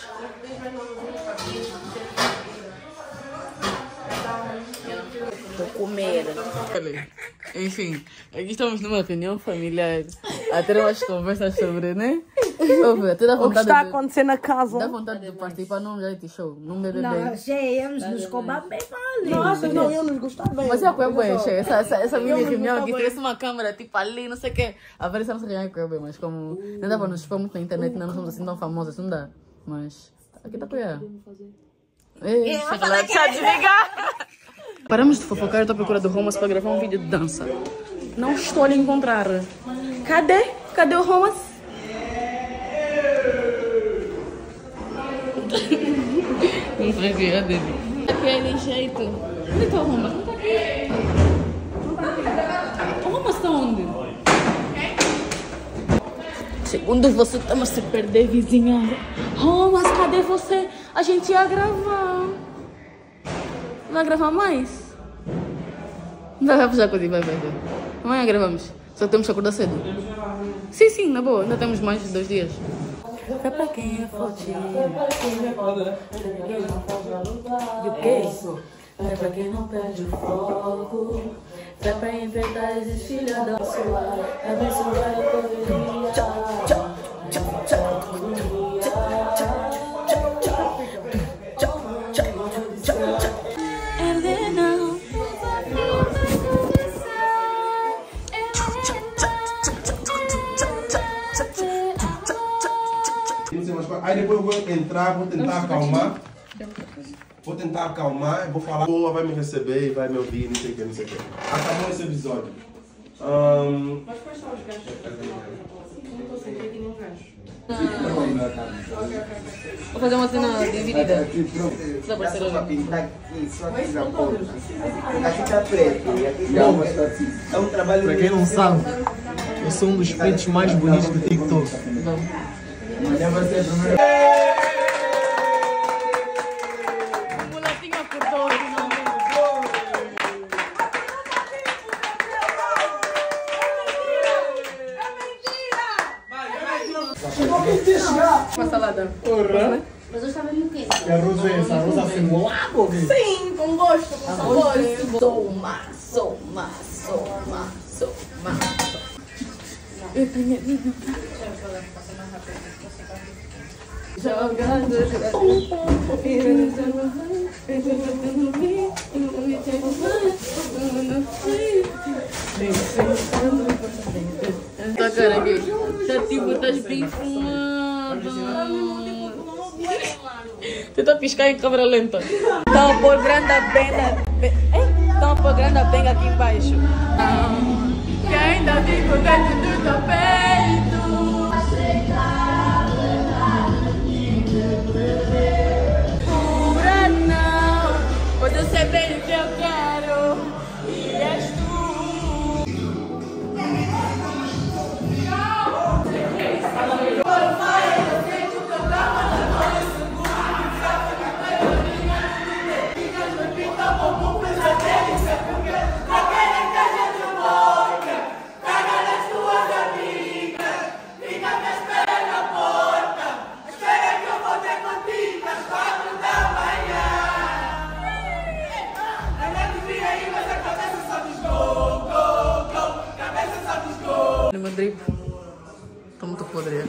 Speaker 1: Vou comer. Enfim, aqui estamos numa reunião familiar. A ter umas conversas sobre, né? Até dá
Speaker 5: O que
Speaker 1: vontade
Speaker 5: está a
Speaker 1: de...
Speaker 5: acontecer na casa?
Speaker 1: Dá vontade de participar num reality show, num BBB.
Speaker 6: Não, íamos nos cobrar bem mal.
Speaker 5: Nossa, não, eu não gostava bem.
Speaker 1: Mas é bem, essa mini reunião aqui, tivesse uma câmera tipo ali, não sei o quê. A ver se não se reunião é bem, mas como não dá para nos expor muito na internet, não somos assim tão famosos, não dá. Mas aqui está para deixa eu desligar. Paramos de fofocar, eu estou à procura do Romas para gravar um vídeo de dança. Não estou a lhe encontrar. Cadê? Cadê o Romas? Não sei o que é dele. Daquele jeito. Onde está o Romas? Não está aqui. O Romas está onde? Segundo você, estamos a se perder, vizinha. Romas, cadê você? A gente ia gravar. Vai gravar mais? Vai puxar coisa, vai. Amanhã gravamos. Só temos que acordar cedo. Sim, na boa. Ainda temos mais de 2 dias. Fé pra quem é forte. E o que? Fé pra quem não perde o foco. Fé pra enfrentar as estilhas da sua. Abençoar a correria.
Speaker 4: Aí depois eu vou entrar, vou tentar acalmar. Vou tentar acalmar, vou falar, boa, vai me receber, vai me ouvir, não sei o que, não sei o que. Acabou esse episódio.
Speaker 5: Mas quais são os gajos? Não estou sentindo aqui nenhum gajo.
Speaker 1: Vou fazer uma cena dividida.
Speaker 7: Só para pintar aqui, só aqui na ponta. Aqui está preto e aqui está é um trabalho.
Speaker 8: Para quem não sabe, eu sou um dos pretos mais bonitos do TikTok.
Speaker 7: Amanhã vai ser a primeira.
Speaker 1: O molequinho acordou. Uma salada.
Speaker 5: Mas eu estava no quê?
Speaker 8: E a arroz é essa? Arroz afinolado ou quê?
Speaker 1: Sim, com gosto, com sabor. Soma. Jogando. Tá cara aqui. Tá tipo, estás bem fumado. Tenta piscar em câmera lenta. Estão a pôr grande benga. Estão a pôr grande benga aqui embaixo. Que ainda fico dentro do teu peito. Pura não. Pois eu sei bem o que eu quero. E és tu. No meu drip, estou muito podre.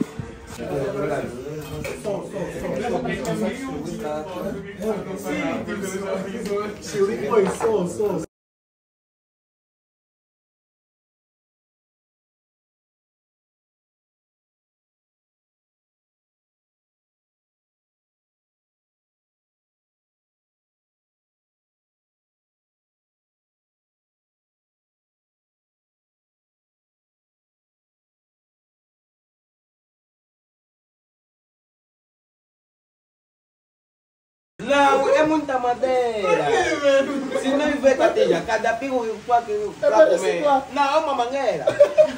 Speaker 7: Não, é muita madeira. Se não tiver cateja, cada pico para comer. Não, é uma mangueira.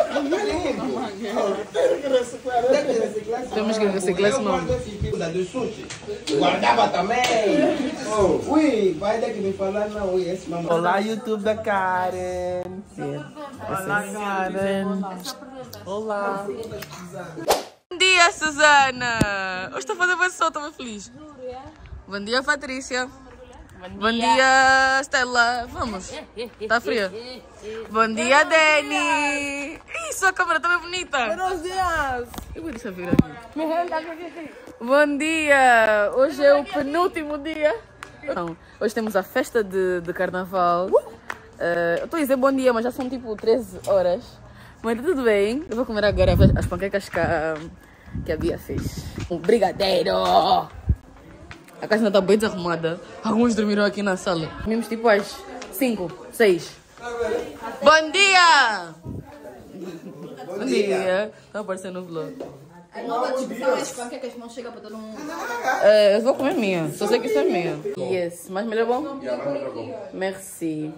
Speaker 7: Tem que reciclar.
Speaker 1: Temos que reciclar esse nome.
Speaker 7: Do sushi. Guardava também. Ui, vai ter que me falar não. Ui, esse mamãe. Olá, YouTube da Karen.
Speaker 3: Olá, Karen.
Speaker 1: Olá. Bom dia, Susana. Hoje estou a fazer bem sol, estou feliz. Bom dia, Patrícia. Bom dia, Stella. Vamos. Está fria? Bom dia, Dani. Isso, a câmera está bem bonita.
Speaker 3: Buenos dias.
Speaker 1: Eu vou deixar vir aqui. Bom dia. Hoje é o penúltimo dia. Não, hoje temos a festa de carnaval. Eu estou a dizer bom dia, mas já são tipo 13 horas. Mas tá tudo bem. Eu vou comer agora as panquecas que a Bia fez. Um brigadeiro. A casa ainda está bem desarrumada. Alguns dormiram aqui na sala. Comemos tipo às 5, 6. Bom dia! Bom dia! Está aparecendo no vlog. A nova discussão é as panquecas que não chegam para todo mundo. Eu vou comer minha. Só sei que isso é minha. Yes. Mas melhor bom? Merci.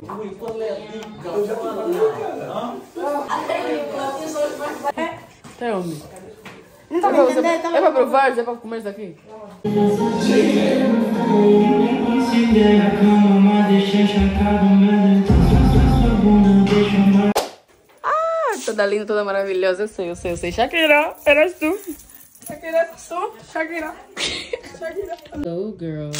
Speaker 1: Até onde? É para provar, é para comer isso aqui. Ah, toda linda, toda maravilhosa. Eu sei. Shakira, eras tu.
Speaker 3: Shakira, Shakira.
Speaker 1: Hello, girl.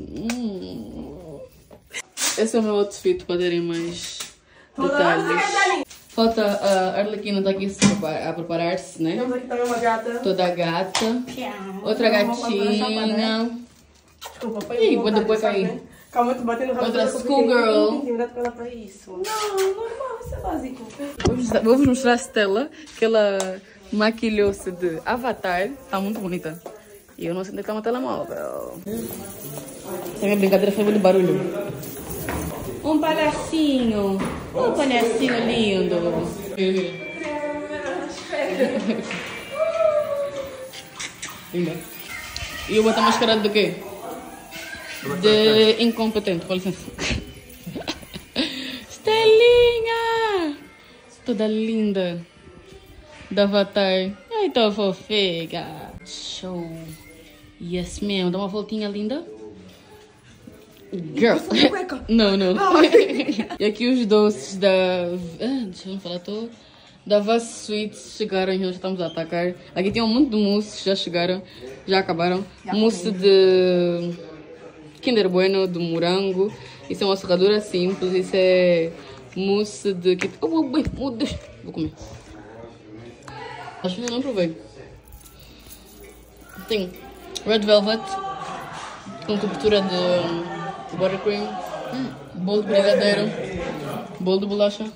Speaker 1: Esse é o meu outfit para terem mais detalhes. Falta a Arlequina tá aqui a preparar-se, né?
Speaker 5: Temos aqui também uma gata.
Speaker 1: Toda gata. Outra gatinha.
Speaker 5: Desculpa, foi
Speaker 1: Ih, vou depois cair.
Speaker 5: Calma, eu tô batendo rápido.
Speaker 1: Outra schoolgirl.
Speaker 5: Não intimidade com ela para isso. Não, normal, isso é básico.
Speaker 1: Vou-vos mostrar a Stella, que ela maquilhou-se de Avatar. Está muito bonita. E eu não sei onde está o telemóvel. A minha brincadeira foi de barulho. Um palhacinho. Um palhacinho lindo. E eu vou botar mascarado de quê? De incompetente, com licença. Estelinha! Toda linda. Da Avatar. Ai, tão fofinha. Show. Yes, ma'am. Dá uma voltinha linda. Girl. Não, não. E aqui os doces da... deixa eu falar todo. Da Vast Sweets chegaram e nós estamos a atacar. Aqui tem um monte de mousses, já chegaram. Já acabaram. Mousse de Kinder Bueno, de morango. Isso é uma serradura simples. Isso é mousse de... Oh, meu Deus. Vou comer. Acho que eu não provei. Tem Red Velvet com cobertura de buttercream, bolo de brigadeiro, bolo de bolacha.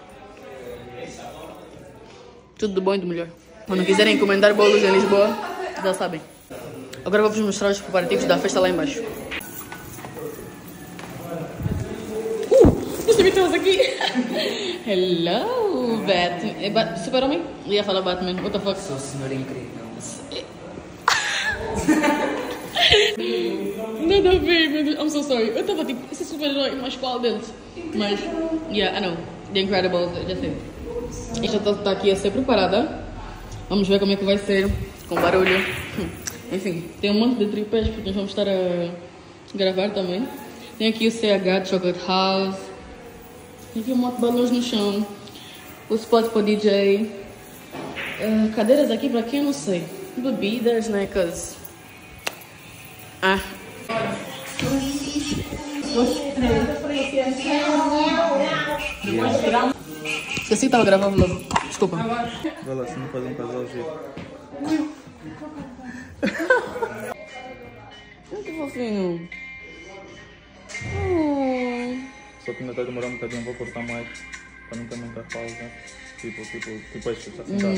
Speaker 1: Tudo de bom e de melhor. Quando quiserem encomendar bolos em Lisboa, já sabem. Agora vou-vos mostrar os preparativos da festa lá embaixo. Os habituais aqui! Hello, Batman. Super-Homem? Ia falar Batman, what the fuck?
Speaker 8: Sou senhora incrível.
Speaker 1: Nada a ver, meu Deus. I'm so sorry. Eu estava tipo, esse é super-herói, mas qual deles? Mas, yeah, I know. The Incredibles, já sei. Esta está aqui a ser preparada. Vamos ver como é que vai ser, com barulho. Enfim, tem um monte de tripés, porque nós vamos estar a gravar também. Tem aqui o CH Chocolate House. Tem aqui um monte de balões no chão. O spot para o DJ. Cadeiras aqui para quem eu não sei. Bebidas, né? Cause... Esqueci que estava gravando vlog. Desculpa.
Speaker 2: Vai lá, se não faz um casal jeito.
Speaker 1: Que fofinho.
Speaker 2: Só que ainda está a demorar um bocadinho, vou cortar mais. Para não ter muita pausa. Tipo este, está sentado.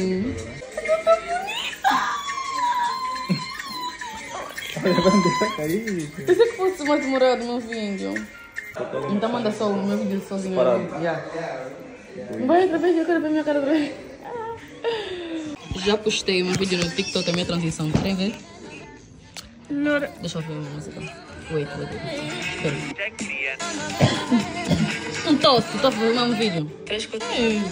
Speaker 1: Pensei que fosse mais demorado, meu vídeo. Então manda só o meu vídeo sozinho. Vai outra vez, eu quero ver minha cara outra vez. Já postei um vídeo no TikTok, a minha transição. Querem ver? Deixa eu ver uma música. Wait. Espera. Um tosse, estou a fazer o mesmo vídeo. Queres que eu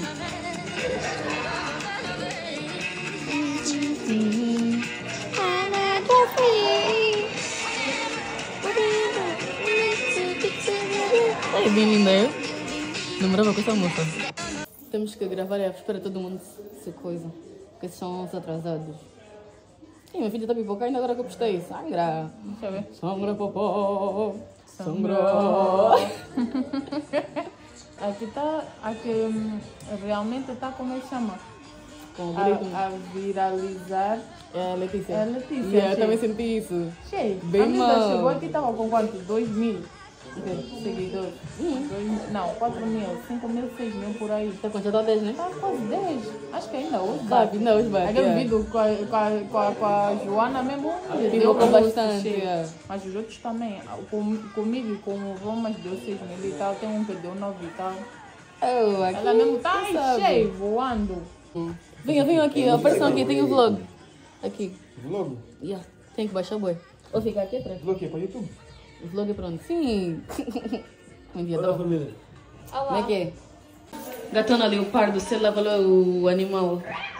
Speaker 1: é bem linda, eu namorava com essa moça. Temos que gravar e espera todo mundo se coisa, porque esses são os atrasados. Ih, minha filha está pipoca ainda agora que eu postei. Sangra. Deixa eu ver. Sangra, popó. Sangra.
Speaker 3: Aqui está, realmente está, como é que chama? A viralizar.
Speaker 1: É, Letícia.
Speaker 3: É, Letícia.
Speaker 1: Yeah, eu também senti isso.
Speaker 3: Cheio.
Speaker 1: Bem
Speaker 3: A amiga
Speaker 1: mal.
Speaker 3: chegou aqui, estava com quanto? 2.000 seguidores. 4.000, 5.000, 6.000 por aí.
Speaker 1: Está com já está 10, né?
Speaker 3: Está quase 10. Acho que ainda hoje.
Speaker 1: Sabe, não, hoje vai.
Speaker 3: Aquele vídeo com a Joana mesmo.
Speaker 1: Pipocou bastante.
Speaker 3: Cheio. Mas os outros também. Comigo e com o Romas deu 6.000 e tal. Tem um que deu 9 e tal.
Speaker 1: Oh, aqui,
Speaker 3: Ela mesmo está
Speaker 1: sabe.
Speaker 3: cheio, voando.
Speaker 1: Venham aqui, apareçam aqui, tem o vlog. Aqui.
Speaker 4: Vlog?
Speaker 1: Yeah. Tem que baixar o boi. Ou ficar aqui atrás.
Speaker 4: Vlog é para YouTube?
Speaker 1: O vlog é para onde? Sim.
Speaker 4: Olha a família.
Speaker 1: Como é que é? Gatona leopardo, você leva lá o animal.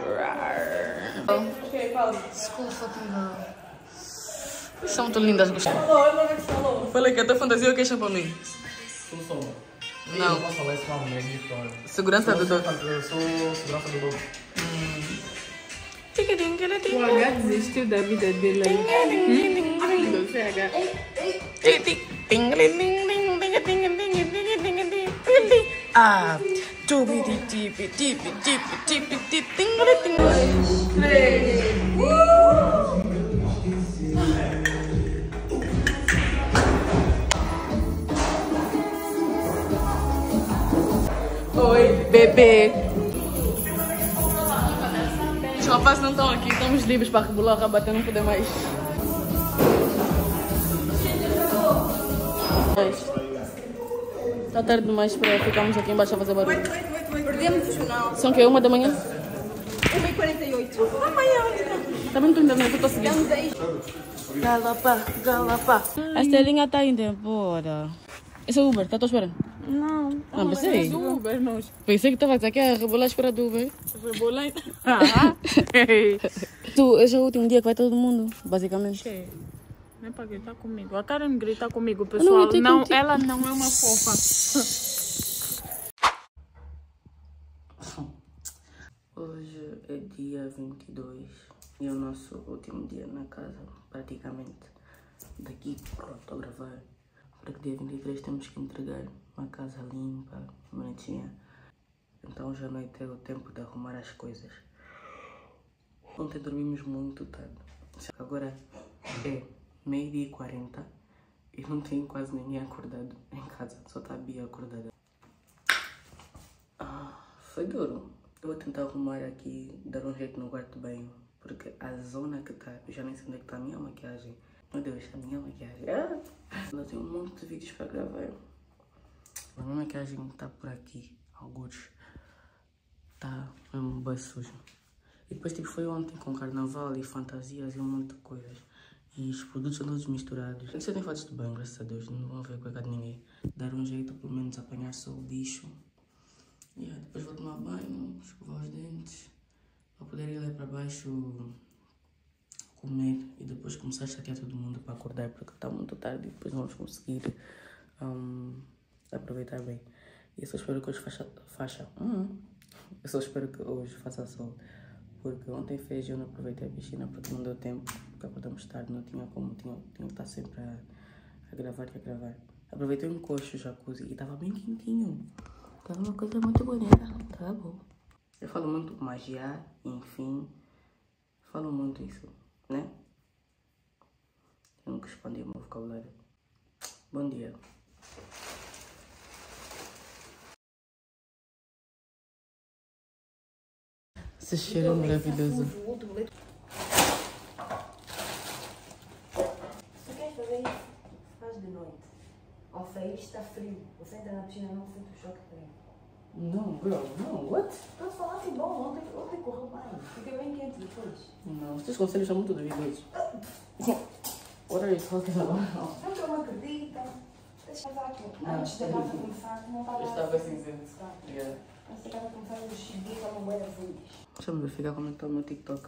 Speaker 1: School fucking girl. São muito lindas, gostei. Falei que a tua fantasia é queixa para mim. Não.
Speaker 8: Eu posso falar isso com a
Speaker 1: Segurança do dono.
Speaker 8: Eu sou segurança do dono.
Speaker 3: O H desistiu da vida dele aí. Do CH.
Speaker 1: Ah, oi, bebê. Os rapazes não estão aqui, estamos livres para rebolar o rabaté, não poder mais. Está tarde demais para ficarmos aqui embaixo a fazer barulho.
Speaker 6: Perdemos o jornal.
Speaker 1: São o quê? 1 da manhã?
Speaker 6: 1h48. Amanhã,
Speaker 1: Tá bem, tu ainda não estou seguindo. Galapa. A Estelinha está indo embora. Esse é o Uber, tá à tua espera?
Speaker 6: Não.
Speaker 1: Não, pensei.
Speaker 3: Uber, não.
Speaker 1: Pensei que estava aqui a rebolar à espera do Uber.
Speaker 3: Rebolar.
Speaker 1: Esse é o último dia que vai todo mundo, basicamente.
Speaker 3: Não é para gritar comigo. A Karen grita comigo, pessoal. Não, ela não é uma fofa.
Speaker 1: Hoje é dia 22 e é o nosso último dia na casa, praticamente. Daqui, pronto, estou a gravar. Para que dia 23 temos que entregar uma casa limpa, bonitinha. Então hoje à noite é o tempo de arrumar as coisas. Ontem dormimos muito tarde. Agora é 12h40 e não tem quase ninguém acordado em casa. Só está a Bia acordada. Foi duro. Eu vou tentar arrumar aqui, dar um jeito no quarto de banho. Porque a zona que está, eu já nem sei onde é que está a minha maquiagem. Meu Deus, a minha maquiagem. Eu tenho um monte de vídeos para gravar. A minha maquiagem está por aqui, alguns. Tá mesmo bem sujo. E depois tipo foi ontem com carnaval e fantasias e um monte de coisas. E os produtos são todos misturados. Isso eu tenho fotos de banho, graças a Deus. Não vão ver cueca de ninguém. Dar um jeito, pelo menos apanhar só o lixo. E depois vou tomar banho, escovar os dentes. Para poder ir lá para baixo comer e depois começar a chatear todo mundo para acordar, porque está muito tarde e depois não vamos conseguir aproveitar bem. E eu só espero que hoje eu só espero que hoje faça sol, porque ontem fez eu não aproveitei a piscina porque não deu tempo, porque acordamos tarde, não tinha como, tinha que estar sempre a gravar e a gravar. Aproveitei um coxo jacuzzi e estava bem quentinho, estava uma coisa muito bonita, estava bom. Eu falo muito magia, enfim, falo muito isso, né? Eu nunca expandi o meu vocabulário. Bom dia. Esse cheiro é maravilhoso.
Speaker 6: Se queres fazer isso, faz de noite. Ao sair está frio. Você entra na piscina não sente o choque frio.
Speaker 1: Não, girl, não, what?
Speaker 6: Estou a falar que bom, ontem correu bem. Fica bem quente depois.
Speaker 1: Não, os teus conselhos são muito duvidosos. What are you talking about?
Speaker 6: Não que eu não acredito. Deixa eu dar antes da casa começar, não estava...
Speaker 1: Estava cinzento. Yeah.
Speaker 6: Antes da casa começar, eu cheguei para uma boia azuis.
Speaker 1: Deixa-me verificar como é que está o meu TikTok.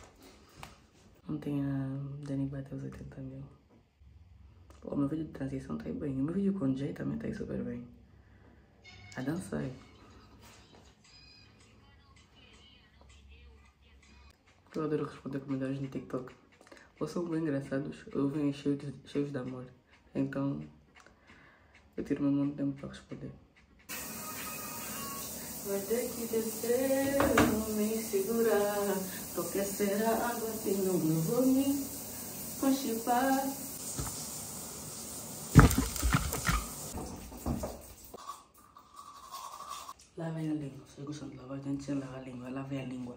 Speaker 1: Ontem a Dani bateu os 80 mil. Pô, o meu vídeo de transição está aí bem. O meu vídeo com o Jay também está aí super bem. A dançar. Eu adoro responder comentários no TikTok. Ou são bem engraçados, ou vêm cheios de amor. Então, eu tiro meu muito tempo para responder. Vai ter que descer, não me segurar. Tô aquecer a água, tem no meu volume. Conchipar. Lavem a língua. Vocês gostam de lavar os dentes sem lavar a língua? Lavem a língua.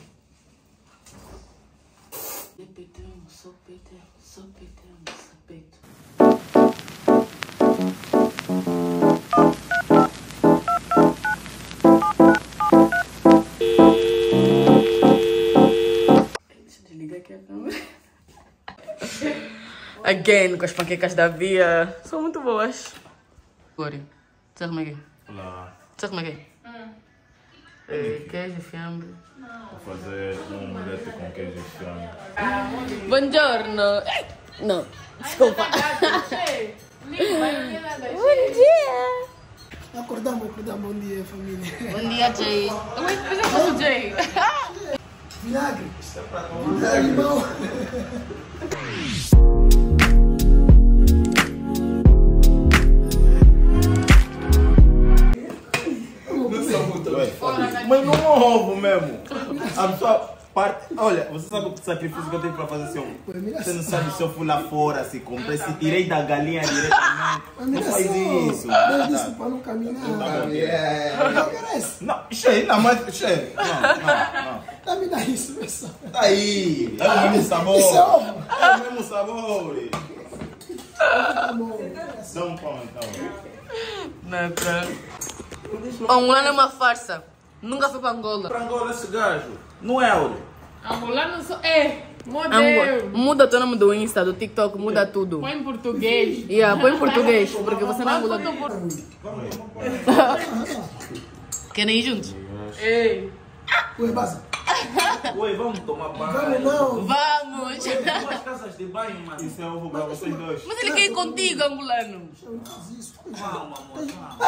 Speaker 1: Sopetão, sopetão, sopetão, sopetão. Deixa eu desligar aqui a câmera. Again, com as panquecas da Bia. São muito boas. Gori, sabe como é que é?
Speaker 9: Olá.
Speaker 1: Sabe como é que é? Queijo, fiambre.
Speaker 9: Vou fazer um omelete com queijo e fiambre.
Speaker 1: Buongiorno. Não, desculpa. Bom dia.
Speaker 8: Acordamos, bom dia, família.
Speaker 1: Bom dia, Jay. Oi, depois eu faço o Jay.
Speaker 10: Vinagre.
Speaker 4: Isso é pra
Speaker 10: Vinagre, limão.
Speaker 7: Mas não roubo mesmo. A pessoa parte. Olha, você sabe o sacrifício que eu tenho para fazer assim? Você não sabe se eu fui lá fora, se comprei, se tirei da galinha diretamente. Não faz isso.
Speaker 10: Eu disse para não caminhar. Não merece.
Speaker 7: Não, cheio, não, mas cheio. Não.
Speaker 10: Me dá isso, pessoal.
Speaker 7: Tá aí. É o mesmo sabor.
Speaker 10: Isso é ovo.
Speaker 7: É o mesmo sabor.
Speaker 10: Tá bom.
Speaker 7: Dá um pão então.
Speaker 1: Angolano é uma farsa. Nunca fui para Angola.
Speaker 7: Para Angola esse gajo. Não é, olha.
Speaker 3: Angolano só é modelo.
Speaker 1: Muda o teu nome do Insta, do TikTok, muda tudo.
Speaker 3: Põe em português.
Speaker 1: Põe em português, porque você não é angolano. Querem ir juntos?
Speaker 3: Ei.
Speaker 10: Oi, Baza.
Speaker 7: Oi, vamos tomar banho.
Speaker 10: Vamos não.
Speaker 1: Vamos!
Speaker 7: Duas casas de banho, mano. Isso é ovo para vocês dois.
Speaker 1: Mas ele quer ir contigo, angolano.
Speaker 10: Eu não fiz isso.
Speaker 7: Calma, amor.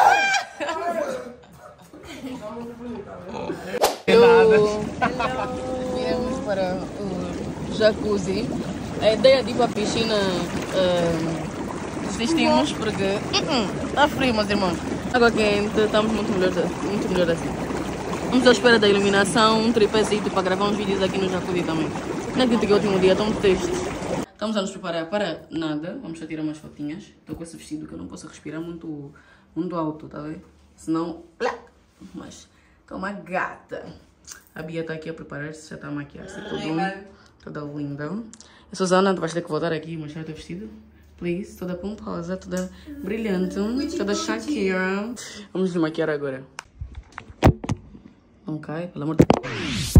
Speaker 1: Viemos para o jacuzzi. A ideia de ir para a piscina desistimos porque está frio, meus irmãos. Água quente, estamos muito melhor assim. Vamos à espera da iluminação, um tripézito para gravar uns vídeos aqui no jacuzzi também. Não acredito que é o último dia, estou muito triste. Estamos a nos preparar para nada, vamos só tirar umas fotinhas. Estou com esse vestido que eu não posso respirar muito alto, tá vendo? Senão... Mas estou uma gata. A Bia está aqui a preparar-se, já está a maquiar-se toda linda. Eu sou Zana, tu vais ter que voltar aqui e mostrar o teu vestido. Please, toda pomposa, toda brilhante, toda Shakira. Vamos nos maquiar agora. Não cai, pelo amor de Deus.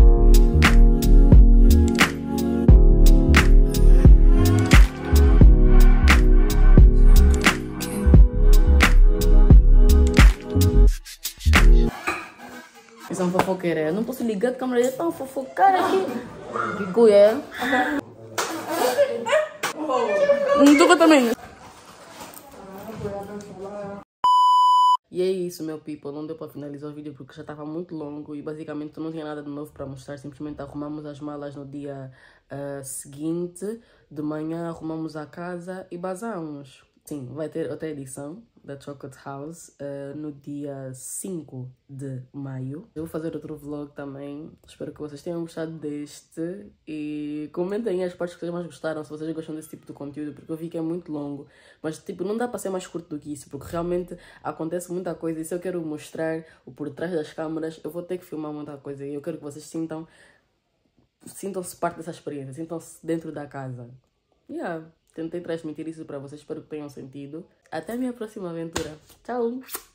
Speaker 1: Essa é uma fofoqueira. Eu não posso ligar de câmera, é tão fofocar aqui. Que cuia é? Não tô também. E é isso, meu people. Não deu para finalizar o vídeo porque já estava muito longo e basicamente não tinha nada de novo para mostrar. Simplesmente arrumamos as malas no dia seguinte. De manhã arrumamos a casa e basamos. Sim, vai ter outra edição da Chocolate House no dia 5 de maio. Eu vou fazer outro vlog também. Espero que vocês tenham gostado deste. E comentem as partes que vocês mais gostaram, se vocês gostam desse tipo de conteúdo, porque eu vi que é muito longo. Mas tipo, não dá para ser mais curto do que isso, porque realmente acontece muita coisa. E se eu quero mostrar o por trás das câmeras, eu vou ter que filmar muita coisa. E eu quero que vocês sintam-se parte dessa experiência, sintam-se dentro da casa. Tentei transmitir isso para vocês, espero que tenham sentido. Até a minha próxima aventura. Tchau!